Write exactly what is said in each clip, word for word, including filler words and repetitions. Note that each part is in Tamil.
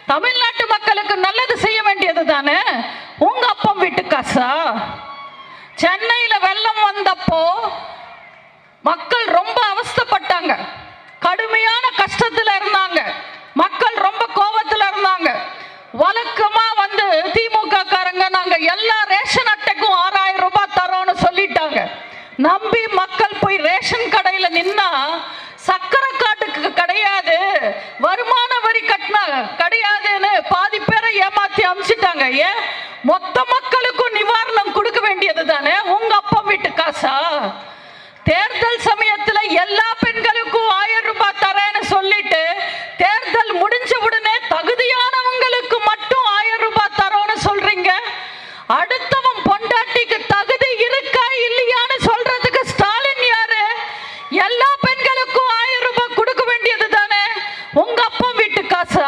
தமிழ்நாட்டு மக்களுக்கு நல்லது செய்ய வேண்டியது தானே. உங்க அப்பம் வீட்டு காசா? சென்னையில வெள்ளம் வந்தப்போ மக்கள் ரொம்ப அவஸ்தைப்பட்டாங்க, கடுமையான கஷ்டத்துல இருந்தாங்க, மக்கள் ரொம்ப கோபத்துல இருந்தாங்க. வழக்கமா வந்து திமுக காரங்க நாங்க எல்லா ரேஷன் அட்டைக்கும் ஆறாயிரம் ரூபாய் தரோம்னு சொல்லிட்டாங்க. நம்பி மக்கள் போய் ரேஷன் கடையில நின்னா சக்கரை காட்டுக்கு கிடையாது, வருமான வரி கட்டினா கிடையாதுன்னு பாதி பேரை ஏமாத்தி அமிச்சிட்டாங்க. ஏன் மொத்த மக்களுக்கும் நிவாரணம் கொடுக்க வேண்டியது தானே. உங்க அப்பா வீட்டு காசா? தேர்தல் சமயத்துல எல்லா பெண்களுக்கும் ஆயிரம் ரூபாய் தரேன்னு சொல்லிட்டு தேர்தல் முடிஞ்ச உடனே தகுதியானவங்களுக்கு மட்டும் ஆயிரம் ரூபாய் தரோன்னு சொல்றீங்க. அடுத்தவன் பொண்டாட்டிக்கு தகுதி இருக்கா இல்லையான்னு சொல்றதுக்கு ஸ்டாலின் யாரு? எல்லா பெண்களுக்கும் ஆயிரம் ரூபாய் கொடுக்க வேண்டியது தானே. உங்க அப்பா வீட்டு காசா?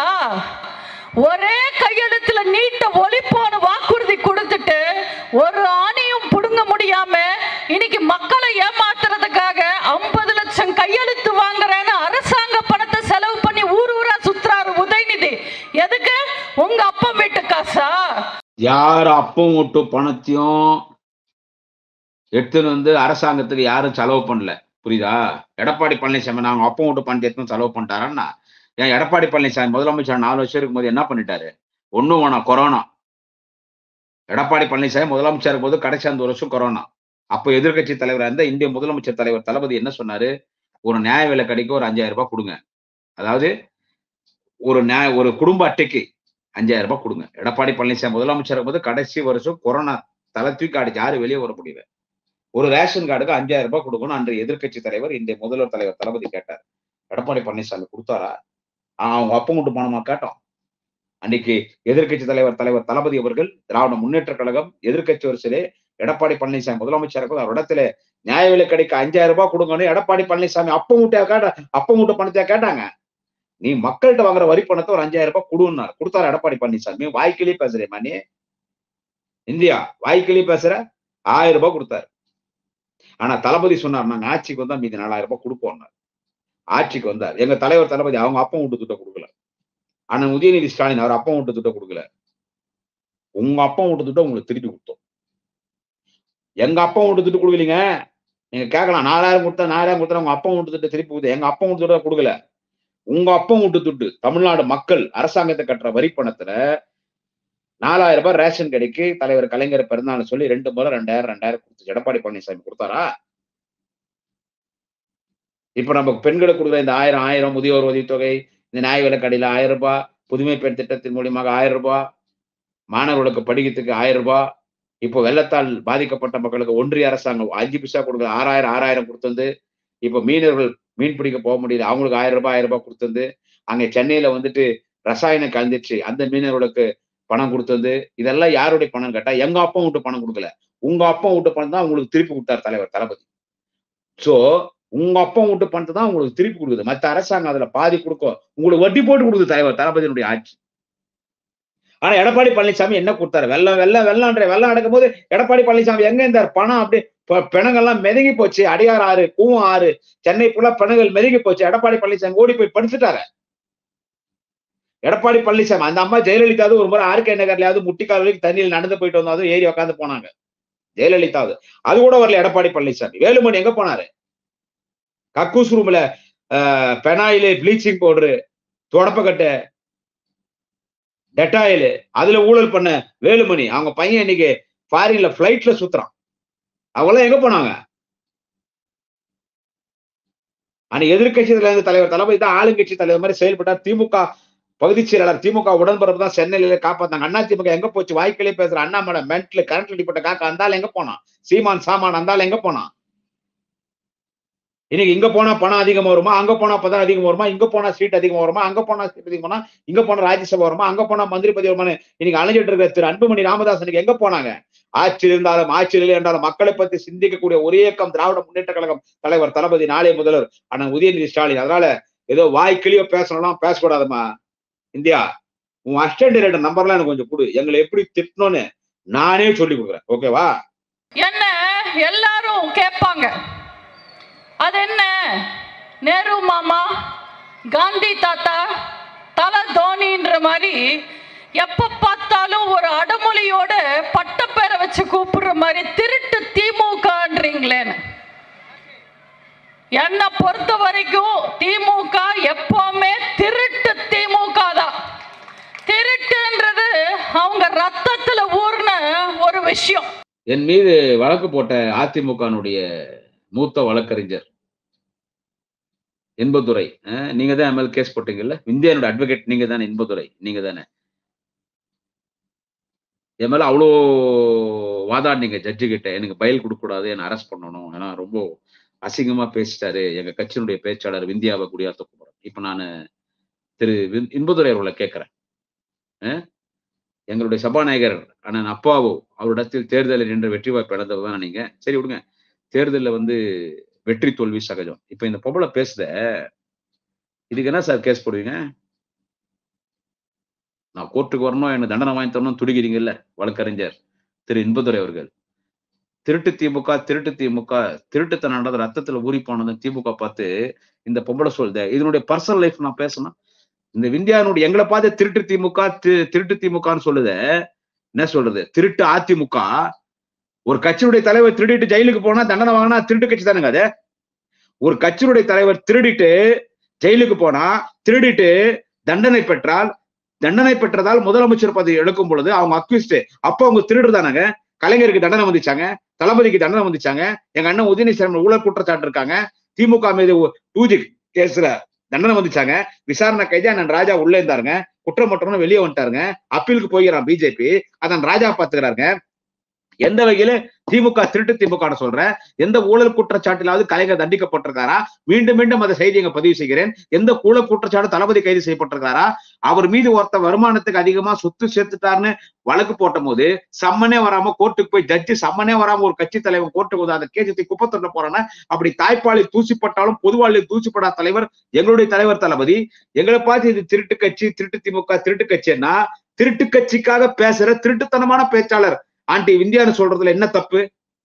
ஒரே கையெழுத்துல நீட்ட ஒழிப்போன்னு வாக்குறுதி கொடுத்துட்டு ஒரு ஆணையும் புடுங்க முடியாம இன்னைக்கு மக்களை ஏமாத்துறதுக்காக ஐம்பது லட்சம் கையெழுத்து வாங்குறேன்னு அரசாங்க பணத்தை செலவு பண்ணி ஊர் ஊரா சுத்துறாரு உதயநிதி. எதுக்கு? உங்க அப்பா வீட்டு காசா? யார் அப்பம் விட்டு பணத்தையும் எடுத்துன்னு வந்து அரசாங்கத்துக்கு யாரும் செலவு பண்ணல, புரியுதா? எடப்பாடி பழனிசாமி நாங்க அப்பம் விட்டு பணத்தை எடுத்து செலவு பண்ணிட்டாரன்னா, ஏன் எடப்பாடி பழனிசாமி முதலமைச்சர் நாலு வருஷம் இருக்கும்போது என்ன பண்ணிட்டாரு? ஒண்ணும் வேணாம், கொரோனா. எடப்பாடி பழனிசாமி முதலமைச்சர் இருக்கும்போது கடைசி அந்த ஒரு வருஷம் கொரோனா. அப்போ எதிர்கட்சி தலைவராக இருந்த இந்திய முதலமைச்சர் தலைவர் தளபதி என்ன சொன்னாரு? ஒரு நியாய விலை கடைக்கு ஒரு அஞ்சாயிரம் ரூபாய் கொடுங்க, அதாவது ஒரு நியாய ஒரு குடும்ப அட்டைக்கு அஞ்சாயிரம் ரூபாய் கொடுங்க. எடப்பாடி பழனிசாமி முதலமைச்சர் இருக்கும்போது கடைசி வருஷம் கொரோனா தலை தூக்கி அடிச்சு யாரும் வெளியே வர முடியல. ஒரு ரேஷன் கார்டுக்கு அஞ்சாயிரம் ரூபாய் கொடுக்கணும் அன்றைய எதிர்கட்சி தலைவர் இந்திய முதல்வர் தலைவர் தளபதி கேட்டார். எடப்பாடி பழனிசாமி கொடுத்தாரா? அவங்க அப்பம் விட்டு பணமா கேட்டோம். அன்னைக்கு எதிர்கட்சி தலைவர் தலைவர் தளபதி அவர்கள் திராவிட முன்னேற்ற கழகம் எதிர்கட்சி வரிசையிலே எடப்பாடி பழனிசாமி முதலமைச்சர் அவர் இடத்துல நியாய விலை கடைக்கு அஞ்சாயிரம் ரூபாய் கொடுங்கன்னு எடப்பாடி பழனிசாமி அப்பம் விட்டு கேட்ட அப்பம் விட்டு பணத்தை கேட்டாங்க. நீ மக்கள்கிட்ட வாங்குற வரி பணத்தை ஒரு அஞ்சாயிரம் ரூபாய் கொடுன்னாரு. கொடுத்தாரு எடப்பாடி பழனிசாமி. வாய்க்கிலே பேசுறேன் மணி இந்தியா, வாய்க்கிலே பேசுற ஆயிரம் ரூபாய் கொடுத்தாரு. ஆனா தளபதி சொன்னார், நாங்க ஆட்சிக்கு வந்தா மீதி நாலாயிரம் ரூபாய் கொடுப்போம். ஆட்சிக்கு வந்தார் எங்க தலைவர் தளபதி, அவங்க அப்பம் விட்டு திட்டம் கொடுக்கல. ஆனா உதயநிதி ஸ்டாலின் அவர் அப்பம் விட்டு திட்டம் கொடுக்கல. உங்க அப்பம் விட்டு திட்டம் உங்களுக்கு திருப்பி கொடுத்தோம். எங்க அப்பம் விட்டு திட்டம் கொடுக்கலீங்க. நீங்க கேட்கலாம், நாலாயிரம் கொடுத்தா நாலாயிரம் கொடுத்தா உங்க அப்பம் விட்டு திட்டம் திருப்பி கொடுத்து. எங்க அப்பம் விட்டு திட்டம் கொடுக்கல. உங்க அப்பம் விட்டு துட்டு தமிழ்நாடு மக்கள் அரசாங்கத்தை கட்டுற வரி பணத்துல நாலாயிரம் ரூபாய் ரேஷன் கடைக்கு தலைவர் கலைஞர் பிறந்தாலும் சொல்லி ரெண்டு முறை ரெண்டாயிரம் ரெண்டாயிரம் கொடுத்து எடப்பாடி பழனிசாமி கொடுத்தாரா? இப்ப நம்ம பெண்களுக்கு கொடுக்குற இந்த ஆயிரம் ஆயிரம் முதியோர் உதவித்தொகை, இந்த நியாய விலை கடையில ஆயிரம் ரூபாய், புதுமை பெண் திட்டத்தின் மூலியமாக ஆயிரம் ரூபாய், மாணவர்களுக்கு படிக்கிறதுக்கு ஆயிரம் ரூபாய், இப்போ வெள்ளத்தால் பாதிக்கப்பட்ட மக்களுக்கு ஒன்றிய அரசாங்கம் அஞ்சு பைசா கொடுக்குற ஆறாயிரம் ஆறாயிரம் கொடுத்தது. இப்போ மீனவர்கள் மீன் பிடிக்க போக முடியல, அவங்களுக்கு ஆயிரம் ரூபாய் ஆயிரம் ரூபாய் கொடுத்தது. அங்க சென்னையில வந்துட்டு ரசாயனம் கலந்துச்சு, அந்த மீனவர்களுக்கு பணம் கொடுத்தது. இதெல்லாம் யாருடைய பணம் கேட்டா எங்க அப்பம் விட்டு பணம் கொடுக்கல. உங்க அப்பம் விட்டு பணம் தான் உங்களுக்கு திருப்பி கொடுத்தார் தலைவர் தளபதி. சோ உங்க அப்பம் விட்டு பணத்தை தான் உங்களுக்கு திருப்பி கொடுக்குது. மற்ற அரசாங்கம் அதுல பாதி கொடுக்கும், உங்களுக்கு வட்டி போட்டு கொடுக்குது தலைவர் தளபதியினுடைய ஆட்சி. ஆனா எடப்பாடி பழனிசாமி என்ன கொடுத்தாரு? வெள்ளம் வெள்ளம் வெள்ளம்ன்ற வெள்ளம் நடக்கும் போது எடப்பாடி பழனிசாமி எங்க இருந்தார்? பணம் அப்படியே பிணங்கள்லாம் மெதுங்கி போச்சு. அடியார் ஆறு, கூவம் ஆறு, சென்னை ஃபுல்லா பிணங்கள் மெதுங்கி போச்சு. எடப்பாடி பழனிசாமி ஓடி போய் படுத்துட்டாரு. எடப்பாடி பழனிசாமி அந்த அம்மா ஜெயலலிதாவது ஒரு முறை ஆர்கே நகர்லயாவது முட்டிக்கால் வரைக்கும் தண்ணியில் நடந்து போயிட்டு வந்தாலும் ஏறி உட்காந்து போனாங்க ஜெயலலிதாவது. அது கூட வரல எடப்பாடி பழனிசாமி. வேலுமணி எங்க போனாரு? கக்கூஸ் ரூம்ல பெனாயிலு, பிளீச்சிங் பவுடரு, தொடப்பக்கட்டை, டெட்டாயிலு அதுல ஊழல் பண்ண வேலுமணி அவங்க பையன் இன்னைக்கு ஃபாரின்ல பிளைட்ல சுத்துறான். அவங்களாம் எங்க போனாங்க? ஆனா எதிர்கட்சி தலைவர் தளபதி தான் ஆளுங்கட்சி தலைவர் மாதிரி செயல்பட்டார். திமுக பகுதி செயலாளர், திமுக உடன்பரப்பு தான் சென்னையில காப்பாத்தாங்க. அண்ணா திமுக எங்க போச்சு? வாய்க்கிலே பேசுற அண்ணாமலை மென்ட்ல கரண்ட் அடிப்பட்ட காக்கா அந்தாலும் எங்க போனான்? சீமான் சாமான் அந்தாலும் எங்க போனான்? இன்னைக்கு இங்க போனா பணம் அதிகமா வருமா, அங்க போனா பதம் அதிகமா வருமா, இங்க போனா சீட் அதிகமா வருமா, அங்க போனா சீட் அதிகமா வருமா, இங்க போனா ராஜ்யசபா வருமா, அங்க போனா மந்திரி பதவி வருமானு இன்னைக்கு அலைஞ்சிட்டு இருக்கிற திரு அன்புமணி ராமதாஸ் எங்க போனாங்க? ஆட்சியில் இருந்தாலும் ஆட்சியில் இல்லை என்றாலும் மக்களை பத்தி சிந்திக்கக்கூடிய ஒரே இயக்கம் திராவிட முன்னேற்ற கழகம் தலைவர் தளபதி நாளை முதல்வர் ஆனா உதயநிதி ஸ்டாலின். அதனால ஏதோ வாய்க்கிளியோ பேசணும், பேசக்கூடாதுமா. இந்தியா, உன் அசிஸ்டன்ட் நம்பர்லாம் எனக்கு கொஞ்சம் கொடு, எங்களை எப்படி திட்டணும்னு நானே சொல்லி கொடுக்குறேன். ஓகேவா? என்ன எல்லாரும் கேட்பாங்க, அது என்ன நேரு மாமா, காந்தி தாத்தா, தல தோனின்ற மாதிரி எப்ப பார்த்தாலும் ஒரு அடமொழியோட பட்டப்பேரை வச்சு கூப்பிடுற மாதிரி திருட்டு திமுகன்றீங்களேன்னு. என்னை பொறுத்த வரைக்கும் திமுக எப்பவுமே திருட்டு திமுக தான். திருட்டுன்றது அவங்க ரத்தத்துல ஊர்ன ஒரு விஷயம். என் மீது வழக்கு போட்ட அதிமுகனுடைய மூத்த வழக்கறிஞர் இன்பதுரை, நீங்க தான் எம்எல் கேஸ் போட்டீங்கல்ல, இந்தியனோட அட்வொகேட் நீங்க தானே, இன்பதுரை நீங்க தானே, என் மேல அவ்வளோ வாதாடினீங்க ஜட்ஜு கிட்ட, எனக்கு பயில் கொடுக்க கூடாது, என்ன அரெஸ்ட் பண்ணணும், ஏன்னா ரொம்ப அசிங்கமா பேசிட்டாரு எங்க கட்சியினுடைய பேச்சாளர் விந்தியாவை குடியாத்த குமரன். இப்ப நான் திரு இன்பதுரை அவர்களை கேட்கிறேன், எங்களுடைய சபாநாயகர் அண்ணன் அப்பாவோ அவரிடத்தில் தேர்தலில் நின்று வெற்றி வாய்ப்பு இழந்தவர் தான் நீங்க, சரி விடுங்க, தேர்தலில் வந்து வெற்றி தோல்வி சகஜம். இப்ப இந்த பொம்பளை பேசுத, இதுக்கு என்ன சார் கேஸ் போடுவீங்க? நான் கோர்ட்டுக்கு வரணும், என்ன தண்டனை வாங்கி தரணும் துடிக்கிறீங்கல்ல வழக்கறிஞர் திரு இன்பதுரை அவர்கள். திருட்டு திமுக திருட்டு திமுக திருட்டுத்தனம் நடந்த ரத்தத்துல ஊறி போனது திமுக பார்த்து இந்த பொம்பளை சொல்லுத, இதனுடைய பர்சனல் லைஃப் நான் பேசணும். இந்த விந்தியானுடைய எங்களை பார்த்து திருட்டு திமுக திருட்டு திமுகன்னு சொல்லுத, என்ன சொல்றது, திருட்டு அதிமுக. ஒரு கட்சியுடைய தலைவர் திருடிட்டு ஜெயிலுக்கு போனா தண்டனை வாங்கினா திருட்டு கட்சி தானுங்க அது. ஒரு கட்சியுடைய தலைவர் திருடிட்டு ஜெயிலுக்கு போனா, திருடிட்டு தண்டனை பெற்றால், தண்டனை பெற்றதால் முதலமைச்சர் பதவி எடுக்கும் பொழுது அவங்க அக்யூஸ்ட், அப்ப அவங்க திருடு தானாங்க. கலைஞருக்கு தண்டனை வந்துச்சாங்க, தளபதிக்கு தண்டனை வந்துச்சாங்க, எங்க அண்ணன் உதயநிதி ஸ்டாலின் ஊழல் குற்றச்சாட்டு இருக்காங்க, திமுக மீது டூஜி கேஸ்ல தண்டனை வந்துச்சாங்க, விசாரணை கைதி அண்ணன் ராஜா உள்ளே இருந்தாருங்க, குற்றமற்றவங்க வெளியே வந்துட்டாருங்க, அப்பீலுக்கு போகிறான் பிஜேபி, அதான் ராஜா பாத்துக்கிறாருங்க. எந்த வகையில திமுக திருட்டு திமுக சொல்றேன், எந்த ஊழல் குற்றச்சாட்டிலாவது கலைஞர் தண்டிக்கப்பட்டிருக்காரா? மீண்டும் மீண்டும் அந்த செய்தியை பதிவு செய்கிறேன். எந்த ஊழல் குற்றச்சாட்டு தளபதி கைது செய்யப்பட்டிருக்காரா? அவர் மீது ஒருத்த வருமானத்துக்கு அதிகமா சொத்து சேர்த்துட்டாருன்னு வழக்கு போட்ட போது சம்மனே வராம கோர்ட்டுக்கு போய் ஜட்ஜி சம்மனே வராம ஒரு கட்சி தலைவர் கோர்ட்டுக்கு வந்து அந்த கேஜத்தை குப்பத்தொட்ட போறானா? அப்படி தாய்ப்பாலில் தூசிப்பட்டாலும் பொதுவாழ்வில் தூசிப்படாத தலைவர் எங்களுடைய தலைவர் தளபதி. எங்களை பார்த்து இது திருட்டு கட்சி திருட்டு திமுக திருட்டு கட்சின்னா, திருட்டு கட்சிக்காக பேசுற திருட்டுத்தனமான பேச்சாளர் ஆண்டி விந்தியான்னு சொல்றதுல என்ன தப்பு?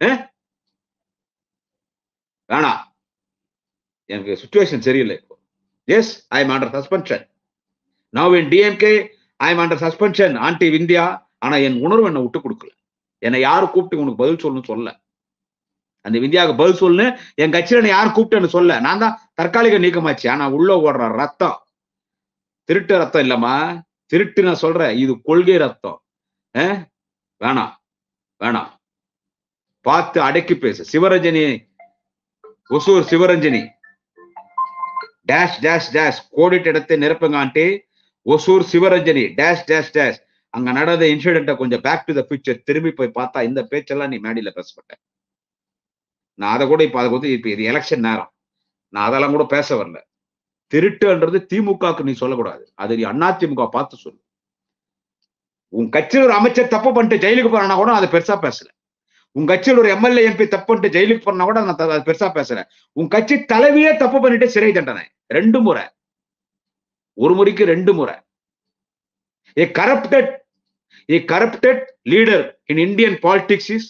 வேணா, எனக்கு சிச்சுவேஷன் சரியில்லை. Yes, I am under suspension now in DMK, I am under suspension aunty Vindhya. ஆனா என் உணர்வு என்ன விட்டு கொடுக்கல. என்னை யாரு கூப்பிட்டு உனக்கு பதில் சொல்லணும்னு சொல்ல, அந்த விந்தியாவுக்கு பதில் சொல்லு என் கட்சியில யாரு கூப்பிட்டேன்னு சொல்ல, நான் தான் தற்காலிக நீக்கமாச்சு. ஆனா உள்ள ஓடுற ரத்தம் திருட்டு ரத்தம் இல்லம்மா, திருட்டு நான் சொல்றேன், இது கொள்கை ரத்தம். வேணாம் வேணாம், பார்த்து அடக்கி பேசு. Sivaranjani, Hosur Sivaranjani dash dash dash கோடிட்ட இடத்தை நிரப்புங்க aunty. Hosur Sivaranjani dash dash dash அங்க நடந்த இன்சிடென்ட்டை கொஞ்சம் பேக் டு த ஃபியூச்சர் திரும்பி போய் பார்த்தா இந்த பேச்செல்லாம் நீ மேடையில பேசப்பட்ட. நான் அதை கூட இப்ப அதை வந்து இப்ப இது எலெக்ஷன் நேரம், நான் அதெல்லாம் கூட பேச வரல. திருட்டுன்றது திமுகவுக்கு நீ சொல்லக்கூடாது, அது நீ அண்ணா திமுக பார்த்து சொல்லு. உன் கட்சியில் ஒரு அமைச்சர் தப்பு பண்ணிட்டு ஜெயிலுக்கு போனா கூட அதை பெருசா பேசல. உன் கட்சியில் ஒரு எம்எல்ஏ எம்பி தப்பு பண்ணிட்டு ஜெயிலுக்கு போனா கூட நான் அதை பெருசா பேசுறேன். உன் கட்சி தலைவியே தப்பு பண்ணிட்டு சிறை தண்டனை ரெண்டு முறை, ஒரு முறைக்கு ரெண்டு முறை. A corrupted, a corrupted leader in Indian politics is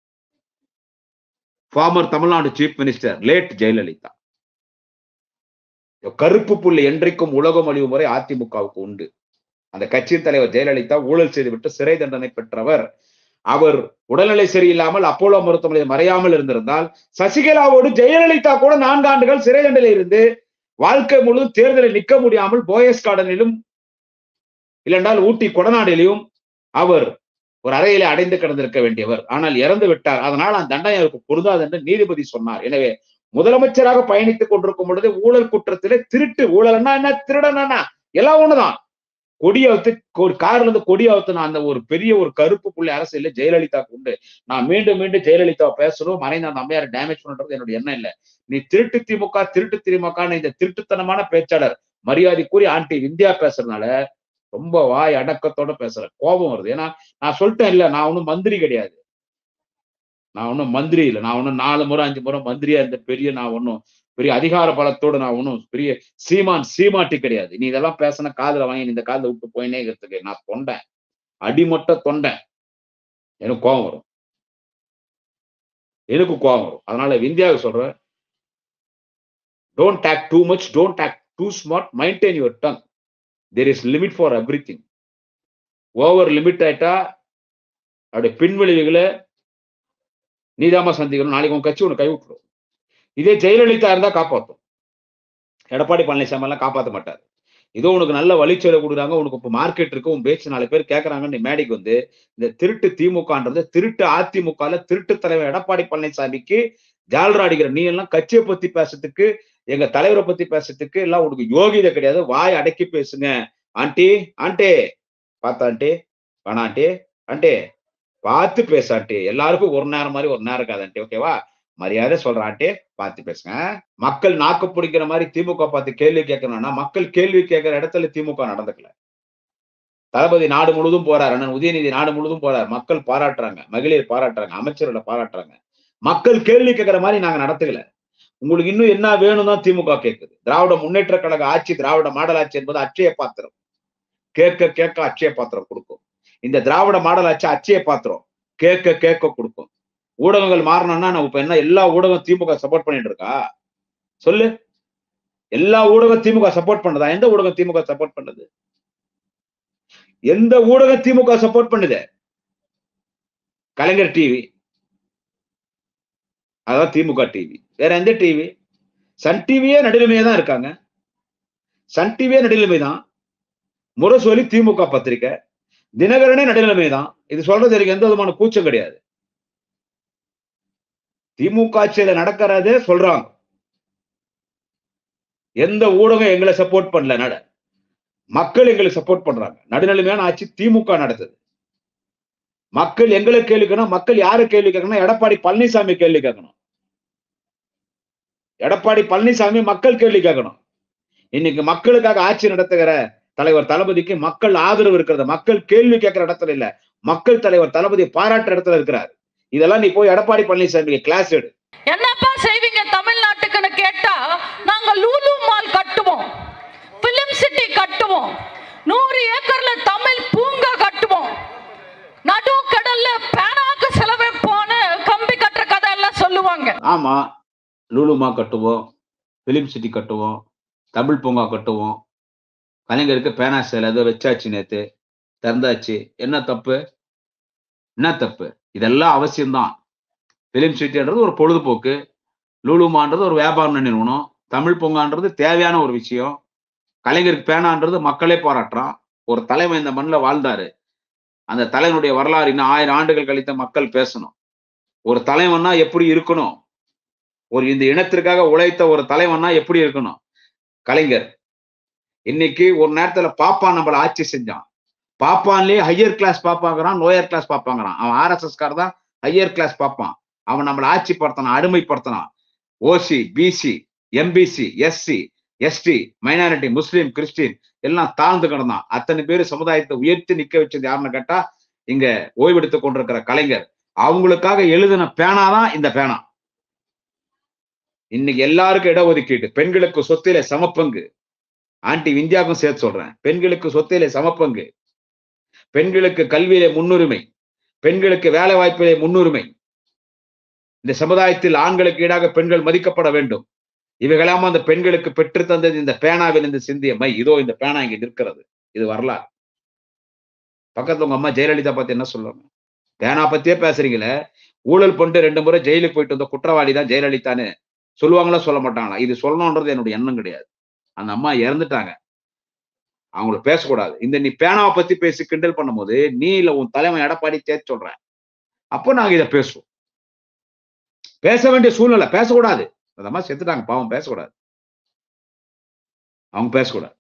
former Tamil Nadu Chief Minister, late Jayalalitha. கருப்பு புள்ளி என்றைக்கும் உலகம் அழிவு முறை அதிமுகவுக்கு உண்டு. அந்த கட்சியின் தலைவர் ஜெயலலிதா ஊழல் செய்துவிட்டு சிறை தண்டனை பெற்றவர். அவர் உடல்நிலை சரியில்லாமல் அப்போலோ மருத்துவமனையில் மறையாமல் இருந்திருந்தால் சசிகலாவோடு ஜெயலலிதா கூட நான்கு ஆண்டுகள் சிறை தண்டனை இருந்து வாழ்க்கை முழுவதும் தேர்தலில் நிற்க முடியாமல் போயஸ் கார்டனிலும் இல்லைன்றால் ஊட்டி கொடநாடிலையும் அவர் ஒரு அறையிலே அடைந்து கிடந்திருக்க வேண்டியவர். ஆனால் இறந்து விட்டார். அதனால் அந்த தண்டனை அவருக்கு பொருந்தாது என்று நீதிபதி சொன்னார். எனவே முதலமைச்சராக பயணித்துக் கொண்டிருக்கும் பொழுது ஊழல் குற்றத்திலே திருட்டு, ஊழல்னா என்ன, திருடனா எல்லாம் ஒண்ணுதான். கொடியவுத்து ஒரு கார்ல இருந்து கொடியவுத்து அந்த ஒரு பெரிய ஒரு கருப்பு புள்ளி அரசியல ஜெயலலிதாவுக்கு உண்டு. நான் மீண்டும் மீண்டும் ஜெயலலிதா பேசணும், மறைந்த அந்த அம்மையாரை டேமேஜ் பண்றது என்னுடைய எண்ணம் இல்லை. நீ திருட்டு திமுக திருட்டு திமுக இந்த திருட்டுத்தனமான பேச்சாளர் மரியாதைக்குரிய ஆண்டி விந்தியா பேசுறதுனால ரொம்ப வாய் அடக்கத்தோட பேசுற, கோபம் வருது. ஏன்னா நான் சொல்லிட்டேன் இல்ல, நான் ஒன்னும் மந்திரி கிடையாது, நான் ஒன்னும் மந்திரி இல்லை, நான் ஒன்னும் நாலு முறை அஞ்சு முறை மந்திரியா இருந்த பெரிய நான் ஒன்னும் பெரிய அதிகார பலத்தோடு நான் ஒன்னும் பெரிய சீமான் சீமாட்டி கிடையாது. நீ இதெல்லாம் பேசின காதுல வாங்கி இந்த காதுல விட்டு போயினே இருக்கிறதுக்கு நான் தொண்டேன், அடிமட்ட தொண்டேன். எனக்கு கோபம் வரும், எனக்கு கோபம் வரும். அதனால விந்தியாவுக்கு சொல்றேன், don't talk too much, don't talk too smart, maintain your tongue. There is limit for everything. Over limit ஆயிட்டா அவருடைய பின்விளைவுகளை நீதாமா சந்திக்கணும். நாளைக்கு உங்க கட்சி ஒன்று கைவிட்டுரும். இதே ஜெயலலிதா இருந்தா காப்பாற்றும். எடப்பாடி பழனிசாமி எல்லாம் காப்பாற்ற மாட்டார். ஏதோ உனக்கு நல்ல வழிச்சொலை கொடுக்குறாங்க, உனக்கு இப்போ மார்க்கெட் இருக்கு, உன் பேச்சு நாலு பேர் கேட்கறாங்கன்னு மேடைக்கு வந்து இந்த திருட்டு திமுகன்றது திருட்டு அதிமுகல திருட்டு தலைவர் எடப்பாடி பழனிசாமிக்கு ஜால்ரா அடிக்கிற நீ எல்லாம் கட்சியை பத்தி பேசுறதுக்கு, எங்க தலைவரை பத்தி பேசுறதுக்கு எல்லாம் உனக்கு யோகிதை கிடையாது. வாய் அடக்கி பேசுங்க. ஆண்டி ஆண்டி பார்த்தா ஆண்டி வேணா ஆண்டி ஆண்டி பார்த்து பேச ஆண்டி. எல்லாருக்கும் ஒரு நேரம் மாதிரி ஒரு நேரம் இருக்காது ஆண்டி. ஓகேவா? மரியாதை சொல்றான்ட்டே பார்த்து பேசுங்க. மக்கள் நாக்கு பிடிக்கிற மாதிரி திமுக பார்த்து கேள்வி கேட்கணும்னா மக்கள் கேள்வி கேட்கிற இடத்துல திமுக நடந்துக்கல. தளபதி நாடு முழுவதும் போறார், அண்ணன் உதயநிதி நாடு முழுவதும் போறார், மக்கள் பாராட்டுறாங்க, மகளிர் பாராட்டுறாங்க, அமைச்சர்களை பாராட்டுறாங்க. மக்கள் கேள்வி கேட்கிற மாதிரி நாங்க நடத்துக்கல. உங்களுக்கு இன்னும் என்ன வேணும் தான் திமுக கேட்குது. திராவிட முன்னேற்ற கழக ஆட்சி, திராவிட மாடல் ஆட்சி என்பது அட்சய பாத்திரம். கேட்க கேட்க அட்சய பாத்திரம் கொடுக்கும். இந்த திராவிட மாடல் ஆட்சி அட்சய பாத்திரம் கேட்க கேட்க கொடுக்கும். ஊடகங்கள் மாறணும்னா நான் இப்ப என்ன எல்லா ஊடகம் திமுக சப்போர்ட் பண்ணிட்டு இருக்கா? சொல்லு. எல்லா ஊடகம் திமுக சப்போர்ட் பண்ணதா? எந்த ஊடகம் திமுக சப்போர்ட் பண்ணுது? எந்த ஊடகம் திமுக சப்போர்ட் பண்ணுது? கலைஞர் டிவி, அதான் திமுக டிவி. வேற எந்த டிவி? சன் டிவியே நடுநிலைமையா தான் இருக்காங்க. சன் டிவியே நடுநிலைமை தான். முரசொலி திமுக பத்திரிகை, தினகரனே நடுநிலைமை தான். இது சொல்றது எனக்கு எந்த விதமான கூச்சம் கிடையாது. திமுக ஆட்சியில நடக்கிறதே சொல்றாங்க. எந்த ஊடகம் எங்களை சப்போர்ட் பண்ணல, நட மக்கள் எங்களுக்கு சப்போர்ட் பண்றாங்க. நடுநிலைமையான ஆட்சி திமுக நடத்துது. மக்கள் எங்களை கேள்வி கேட்கணும். மக்கள் யாரு கேள்வி கேட்கணும்? எடப்பாடி பழனிசாமி கேள்வி கேட்கணும். எடப்பாடி பழனிசாமி மக்கள் கேள்வி கேட்கணும். இன்னைக்கு மக்களுக்காக ஆட்சி நடத்துகிற தலைவர் தளபதிக்கு மக்கள் ஆதரவு இருக்கிறது. மக்கள் கேள்வி கேட்கிற இடத்துல இல்ல, மக்கள் தலைவர் தளபதி பாராட்டுற இடத்துல இருக்கிறார். இதெல்லாம் நீ போய் எடப்பாடி பழனிசாமி கிளாஸ் எடு. என்னப்பா செய்வீங்க தமிழ்நாட்டுக்குன்னு கேட்டா, நாங்க லூலு மால் கட்டுவோம், பிலிம் சிட்டி கட்டுவோம், நூறு ஏக்கர்ல தமிழ் பூங்கா கட்டுவோம், நடு கடல்ல பேனாக்கு செலவே போன கம்பி கட்டுற கதை எல்லாம் சொல்லுவாங்க. ஆமா, லூலுமா கட்டுவோம், பிலிம் சிட்டி கட்டுவோம், தமிழ் பூங்கா கட்டுவோம். கலைஞருக்கு பேனா சேலை ஏதோ வச்சாச்சு, நேத்து திறந்தாச்சு. என்ன தப்பு? என்ன தப்பு? இதெல்லாம் அவசியம்தான். பிலிம் சிட்டின்றது ஒரு பொழுதுபோக்கு, லூலுமான்றது ஒரு வியாபார நிறுவனம், தமிழ் பூங்கான்றது தேவையான ஒரு விஷயம். கலைஞருக்கு பேனான்றது மக்களே பாராட்டுறான். ஒரு தலைமை இந்த மண்ணில் வாழ்ந்தாரு. அந்த தலைவனுடைய வரலாறு இன்னும் ஆயிரம் ஆண்டுகள் கழித்த மக்கள் பேசணும். ஒரு தலைவன்னா எப்படி இருக்கணும்? ஒரு இந்த இனத்திற்காக உழைத்த ஒரு தலைவன்னா எப்படி இருக்கணும்? கலைஞர். இன்னைக்கு ஒரு நேரத்துல பாப்பான் நம்மள ஆட்சி செஞ்சான். பாப்பான்லயே ஹையர் கிளாஸ் பாப்பாங்கிறான், லோயர் கிளாஸ் பாப்பாங்கிறான். அவன் ஆர் எஸ் எஸ் கார் தான் ஹையர் கிளாஸ் பாப்பான். அவன் நம்மளை ஆட்சிப்படுத்தினான், அடிமைப்படுத்தினான். OC, BC, MBC, SC, ST, minority, Muslim, Christian எல்லாம் தாழ்ந்து கிடந்தான். அத்தனை பேர் சமுதாயத்தை உயர்த்தி நிக்க வச்சது யாருன்னு கேட்டா, இங்க ஓய்வெடுத்துக் கொண்டிருக்கிற கலைஞர். அவங்களுக்காக எழுதின பேனாதான் இந்த பேனா. இன்னைக்கு எல்லாருக்கும் இடஒதுக்கீடு, பெண்களுக்கு சொத்திலே சமப்பங்கு. ஆண்டி விந்தியாவுக்கும் சேர்த்து சொல்றேன், பெண்களுக்கு சொத்திலே சமப்பங்கு, பெண்களுக்கு கல்வியிலே முன்னுரிமை, பெண்களுக்கு வேலை வாய்ப்பிலே முன்னுரிமை. இந்த சமுதாயத்தில் ஆண்களுக்கு ஈடாக பெண்கள் மதிக்கப்பட வேண்டும். இவைகளாம அந்த பெண்களுக்கு பெற்று தந்தது இந்த பேனாவில் இந்த சிந்திய மை. இதோ இந்த பேனா இங்க நிற்கிறது. இது வரலாறு. பக்கத்துல உங்க அம்மா ஜெயலலிதா பத்தி என்ன சொல்லுவாங்க? பேனா பத்தியே பேசுறீங்களே, ஊழல் பண்ணிட்டு ரெண்டு முறை ஜெயிலுக்கு போயிட்டு வந்த குற்றவாளி தான் ஜெயலலிதான்னு சொல்லுவாங்களா சொல்ல மாட்டாங்களா? இது சொல்லணும்ன்றது என்னுடைய எண்ணம் கிடையாது. அந்த அம்மா இறந்துட்டாங்க, அவங்கள பேசக்கூடாது. இந்த நீ பேனாவை பத்தி பேசி கிண்டல் பண்ணும் போது நீ இல்ல உன் தலைமை எடப்பாடி சேர்த்து சொல்ற, அப்போ நாங்க இதை பேசுவோம். பேச வேண்டிய சூழ்நிலை, பேசக்கூடாது. அந்த அம்மா செத்துட்டாங்க, பாவம், பேசக்கூடாது. அவங்க பேசக்கூடாது.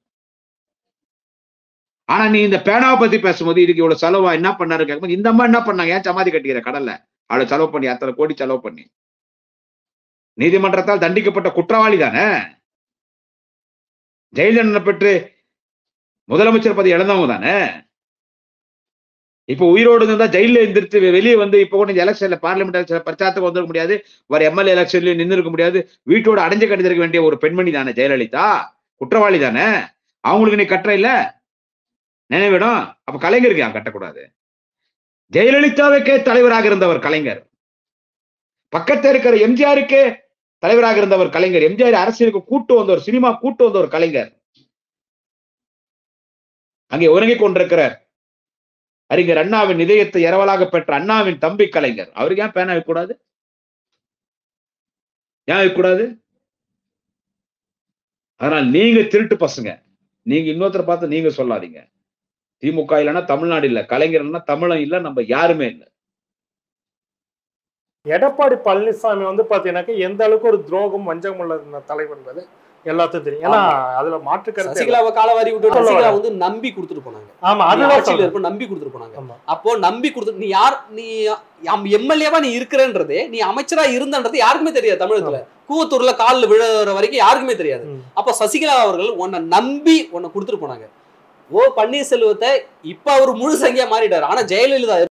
ஆனா நீ இந்த பேனாவை பத்தி பேசும்போது இதுக்கு இவ்வளவு செலவா என்ன பண்ணாரு கேட்கும்போது, இந்த அம்மா என்ன பண்ணாங்க? ஏன் சமாதி கட்டிக்கிற கடல்ல அவளை செலவு பண்ணி, அத்தனை கோடி செலவு பண்ணி, நீதிமன்றத்தால் தண்டிக்கப்பட்ட குற்றவாளி தானே. ஜெயில் தண்டனை பெற்று முதலமைச்சர் பதவி இழந்தவங்க தானே. இப்ப உயிரோடு இருந்தா ஜெயில எந்திரிச்சு வெளியே வந்து இப்ப கூட எலெக்ஷன்ல பார்லிமெண்ட் எலெக்ஷன் பிரச்சாரத்துக்கு வந்துருக்க முடியாது, வர எம்எல்ஏ எலெக்ஷன்லயும் நின்று இருக்க முடியாது. வீட்டோட அடைஞ்சு கட்டிருக்க வேண்டிய ஒரு பெண்மணி தானே ஜெயலலிதா. குற்றவாளி தானே. அவங்களுக்கு நீ கட்டுற இல்ல நினைவிடம். அப்ப கலைஞருக்கு ஏன் கட்டக்கூடாது? ஜெயலலிதாவுக்கே தலைவராக இருந்தவர் கலைஞர். பக்கத்தில் இருக்கிற எம்ஜிஆருக்கே தலைவராக இருந்தவர் கலைஞர். எம்ஜிஆர் அரசியலுக்கு கூட்டு வந்தவர், சினிமா கூட்டு வந்தவர் கலைஞர். அங்கே உறங்கிக் கொண்டிருக்கிறார். அறிஞர் அண்ணாவின் இதயத்தை இரவலாக பெற்ற அண்ணாவின் தம்பி கலைஞர். அவருக்கு ஏன் பேனா வைக்கக்கூடாது? ஏன் வைக்கக்கூடாது? அதனால் நீங்க திருட்டு பசங்க. நீங்க இன்னொருத்தரை பார்த்து நீங்க சொல்லாதீங்க. திமுக இல்லைன்னா தமிழ்நாடு இல்ல, கலைஞர் இல்லைன்னா தமிழன் இல்ல, நம்ம யாருமே இல்லை. எடப்பாடி பழனிசாமி வந்து பாத்தீங்கன்னாக்க எந்த அளவுக்கு ஒரு துரோகம் வஞ்சகம் உள்ள தலைவர் என்பது எல்லாத்துக்கும் தெரியும். ஏன்னா அதுல மாற்று கருத்து சசிகலாவை காலவாரி விட்டு சசிகலா வந்து நம்பி கொடுத்துட்டு போனாங்க. ஆமா, ஆட்சியில அதுதான் இருப்ப நம்பி கொடுத்துட்டு போனாங்க. அப்போ நம்பி கொடுத்து நீ யார், நீ எம்எல்ஏவா நீ இருக்கிறன்றதே, நீ அமைச்சரா இருந்தன்றது யாருக்குமே தெரியாது. தமிழகத்துல கூவத்தூர்ல காலில் விழுற வரைக்கும் யாருக்குமே தெரியாது. அப்ப சசிகலா அவர்கள் உன்னை நம்பி உன்னை கொடுத்துட்டு போனாங்க. ஓ பன்னீர்செல்வத்தை இப்ப அவர் முழு சங்கியா மாறிட்டாரு. ஆனா ஜெயலலிதா